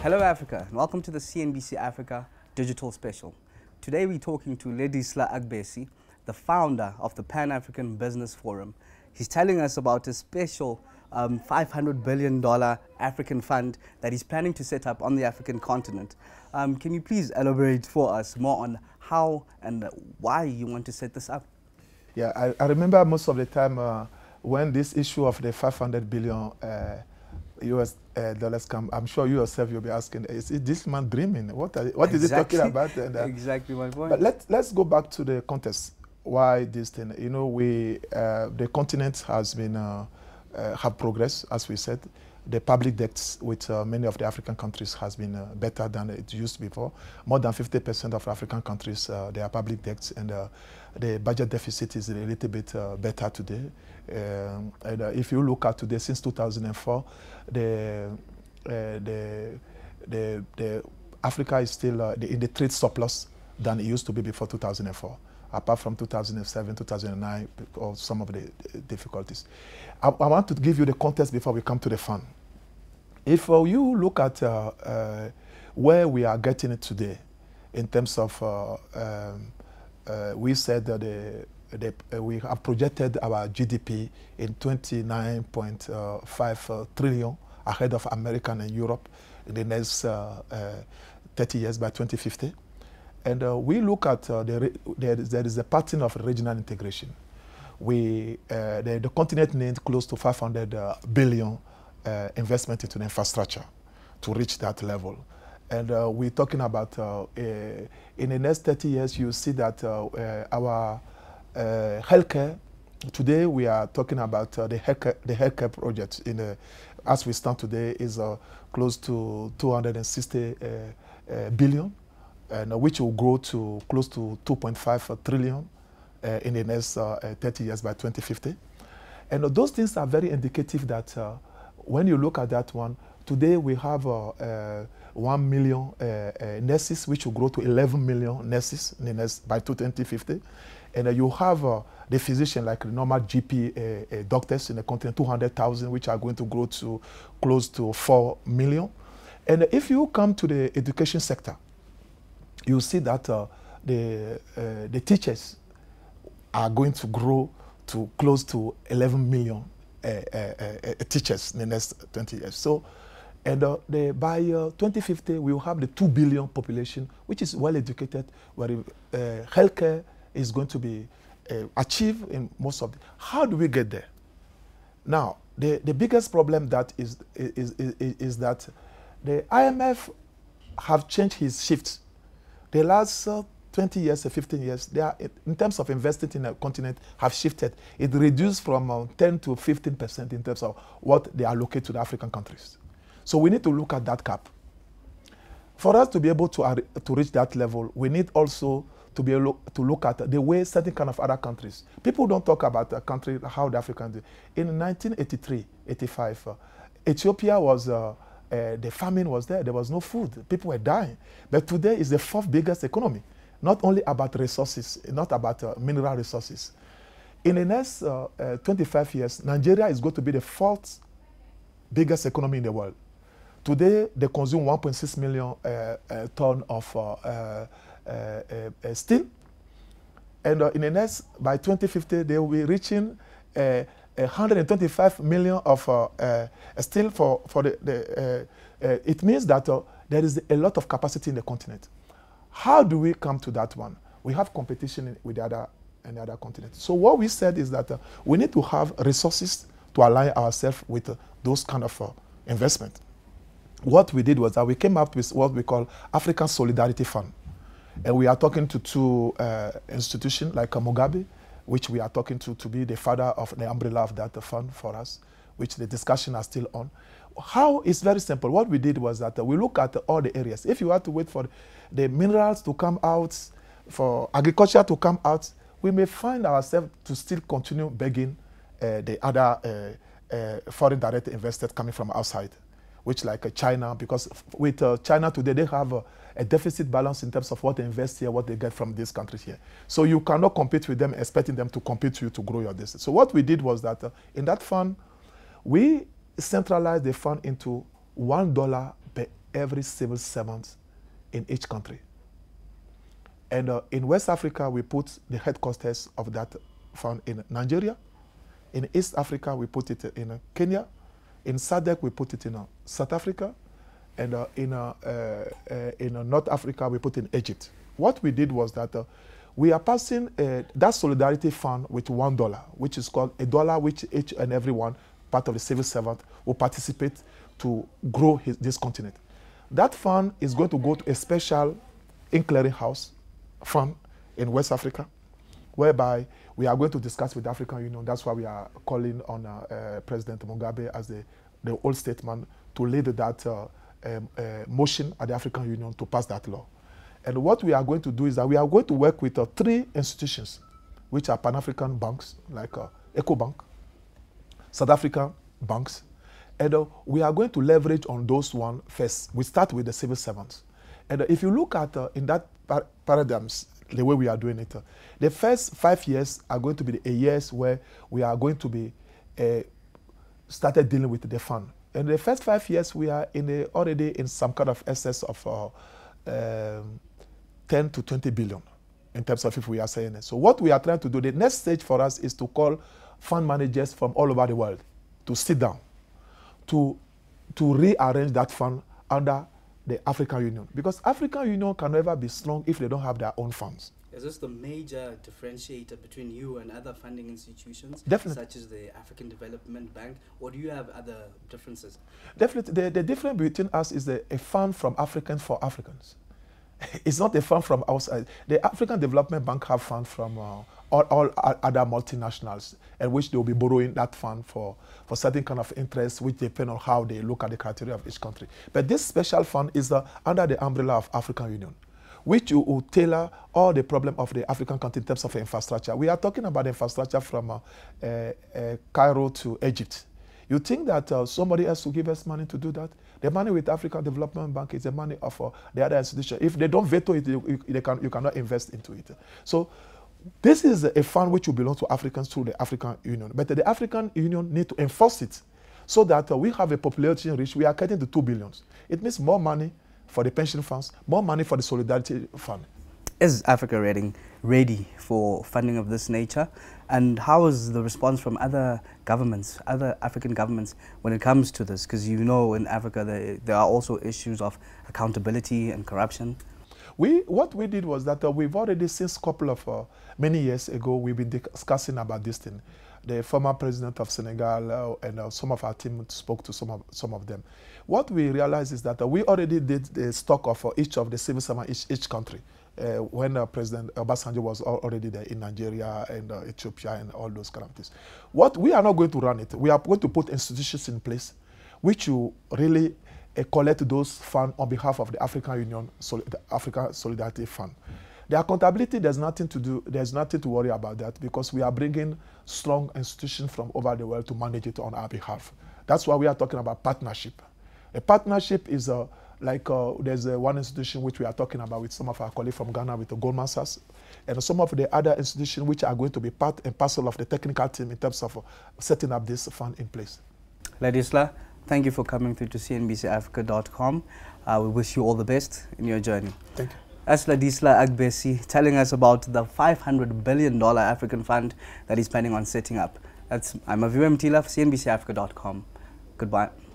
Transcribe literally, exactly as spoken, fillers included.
Hello Africa, and welcome to the C N B C Africa Digital Special. Today we're talking to Ladislas Agbesi, the founder of the Pan-African Business Forum. He's telling us about a special um, five hundred billion dollar African fund that he's planning to set up on the African continent. Um, can you please elaborate for us more on how and why you want to set this up? Yeah, I, I remember most of the time uh, when this issue of the five hundred billion uh, U S uh, dollars come, I'm sure you yourself you'll be asking, is this man dreaming? What are, what exactly. is he talking about? And, uh, exactly my point. But let, let's go back to the context. Why this thing? You know, we uh, the continent has been uh, uh, have progressed, as we said. The public debts with uh, many of the African countries has been uh, better than it used before. More than fifty percent of African countries, uh, they are public debts, and uh, the budget deficit is a little bit uh, better today. Um, and uh, if you look at today, since two thousand four, the, uh, the, the, the Africa is still uh, the, in the trade surplus than it used to be before two thousand four. Apart from two thousand seven, two thousand nine, or some of the uh, difficulties. I, I want to give you the context before we come to the fund. If uh, you look at uh, uh, where we are getting it today, in terms of, uh, um, uh, we said that the, the, uh, we have projected our G D P in twenty-nine point five uh, trillion ahead of America and Europe in the next uh, uh, thirty years by twenty fifty. And uh, we look at uh, the there is, there is a pattern of regional integration. We uh, the, the continent needs close to five hundred uh, billion uh, investment into the infrastructure to reach that level. And uh, we're talking about uh, uh, in the next thirty years, you see that uh, uh, our uh, healthcare. Today we are talking about uh, the healthcare the healthcare project. In the, as we stand today, is uh, close to two hundred sixty uh, uh, billion. And, uh, which will grow to close to two point five trillion uh, in the next uh, uh, thirty years by twenty fifty. And uh, those things are very indicative that uh, when you look at that one, today we have uh, uh, one million uh, uh, nurses, which will grow to eleven million nurses in the next by twenty fifty. And uh, you have uh, the physician, like the normal G P uh, uh, doctors in the continent, two hundred thousand, which are going to grow to close to four million. And uh, if you come to the education sector, you see that uh, the, uh, the teachers are going to grow to close to eleven million uh, uh, uh, teachers in the next twenty years. So, and uh, the, by uh, twenty fifty, we will have the two billion population, which is well educated, where uh, healthcare is going to be uh, achieved in most of the. How do we get there? Now, the, the biggest problem that is, is, is, is that the I M F have changed his shifts. The last uh, twenty years or fifteen years, they are, in terms of investing in a continent, have shifted. It reduced from uh, ten to fifteen percent in terms of what they allocate to the African countries. So we need to look at that cap. For us to be able to, uh, to reach that level, we need also to be able to look at the way certain kind of other countries. People don't talk about a country, how the Africans do. In nineteen eighty-three, eighty-five, uh, Ethiopia was uh, Uh, the famine was there. There was no food. People were dying. But today is the fourth biggest economy. Not only about resources, not about uh, mineral resources. In the next uh, uh, twenty-five years, Nigeria is going to be the fourth biggest economy in the world. Today, they consume one point six million uh, uh, ton of uh, uh, uh, uh, steel. And uh, in the next, by twenty fifty, they will be reaching uh, one hundred twenty-five million of uh, uh, steel for, for the, the uh, uh, it means that uh, there is a lot of capacity in the continent. How do we come to that one? We have competition in, with the other, and the other continents. So what we said is that uh, we need to have resources to align ourselves with uh, those kind of uh, investment. What we did was that we came up with what we call African Solidarity Fund. And we are talking to two uh, institutions like uh, Mugabe, which we are talking to to be the father of the umbrella of that fund for us, which the discussion are still on. How is very simple. What we did was that uh, we look at uh, all the areas. If you have to wait for the minerals to come out, for agriculture to come out, we may find ourselves to still continue begging uh, the other uh, uh, foreign direct investors coming from outside, which like uh, China, because with uh, China today, they have uh, a deficit balance in terms of what they invest here, what they get from these countries here. So you cannot compete with them, expecting them to compete with you to grow your business. So what we did was that uh, in that fund, we centralized the fund into one dollar per every civil servant in each country. And uh, in West Africa, we put the headquarters of that fund in Nigeria. In East Africa, we put it in uh, Kenya. In S A D C, we put it in uh, South Africa. And uh, in, uh, uh, uh, in uh, North Africa, we put it in Egypt. What we did was that uh, we are passing uh, that solidarity fund with one dollar, which is called a dollar which each and every one, part of the civil servant, will participate to grow his, this continent. That fund is going to go to a special in-clearing house fund in West Africa, whereby we are going to discuss with the African Union. That's why we are calling on uh, uh, President Mugabe as the, the old statesman to lead that uh, um, uh, motion at the African Union to pass that law. And what we are going to do is that we are going to work with uh, three institutions, which are Pan-African banks, like uh, EcoBank, South African banks, and uh, we are going to leverage on those one first. We start with the civil servants. And uh, if you look at uh, in that par paradigms, the way we are doing it, uh, the first five years are going to be the years where we are going to be uh, started dealing with the fund. And the first five years, we are in the, already in some kind of excess of uh, um, ten to twenty billion in terms of if we are saying it. So what we are trying to do, the next stage for us is to call fund managers from all over the world to sit down, to, to rearrange that fund under the African Union. Because African Union can never be strong if they don't have their own funds. Is this the major differentiator between you and other funding institutions? Definitely. Such as the African Development Bank, or do you have other differences? Definitely. The, the difference between us is the, a fund from Africans for Africans. It's not a fund from outside. The African Development Bank have funds from uh, all, all other multinationals, and which they will be borrowing that fund for, for certain kind of interests, which depend on how they look at the criteria of each country. But this special fund is uh, under the umbrella of African Union, which you will tailor all the problem of the African country in terms of infrastructure. We are talking about infrastructure from uh, uh, uh, Cairo to Egypt. You think that uh, somebody else will give us money to do that? The money with African Development Bank is the money of uh, the other institution. If they don't veto it, you, you, can, you cannot invest into it. So this is a fund which will belong to Africans through the African Union. But the African Union need to enforce it so that uh, we have a population reach. We are getting to two billions. It means more money for the pension funds, more money for the solidarity fund. Is Africa ready, ready for funding of this nature? And how is the response from other governments, other African governments, when it comes to this? Because you know in Africa there, there are also issues of accountability and corruption. We, what we did was that uh, we've already, since a couple of, uh, many years ago, we've been discussing about this thing. The former president of Senegal uh, and uh, some of our team spoke to some of, some of them. What we realized is that uh, we already did the stock of uh, each of the civil servants, each, each country. Uh, when uh, President Obasanjo was already there in Nigeria and uh, Ethiopia and all those kind of things. What we are not going to run it. We are going to put institutions in place which will really uh, collect those funds on behalf of the African Union, Sol the Africa Solidarity Fund. The accountability, there's nothing to do, there's nothing to worry about that because we are bringing strong institutions from over the world to manage it on our behalf. That's why we are talking about partnership. A partnership is a Like uh, there's uh, one institution which we are talking about with some of our colleagues from Ghana with the Goldman Sachs, and some of the other institutions which are going to be part and parcel of the technical team in terms of uh, setting up this fund in place. Ladislas, thank you for coming through to C N B C Africa dot com. Uh, we wish you all the best in your journey. Thank you. That's Ladislas Agbesi telling us about the five hundred billion dollar African fund that he's planning on setting up. That's, I'm Aviwe Mtila for C N B C Africa dot com. Goodbye.